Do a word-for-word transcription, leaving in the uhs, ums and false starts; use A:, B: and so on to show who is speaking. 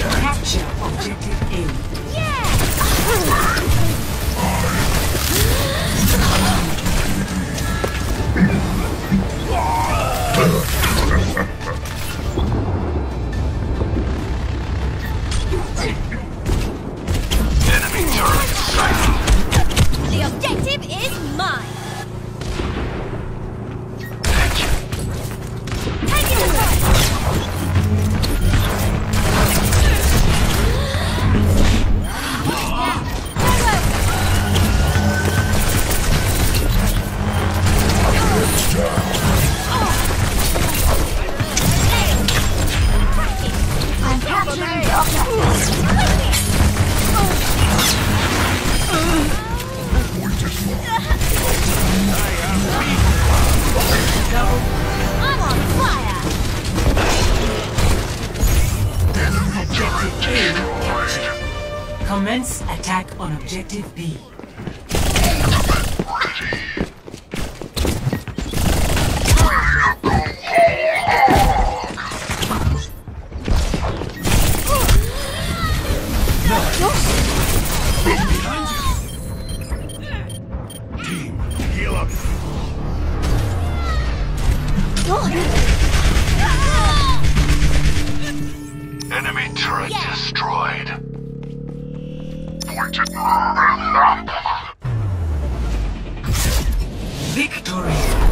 A: Capture objective A.
B: Enemy turret sighted.
C: The objective is mine. Taking the fight. I'm capturing the I'm on fire!
A: Objective A captured. Commence attack on objective B.
B: Team, heal up. Enemy turret
C: Yeah.
B: destroyed.
A: Victory!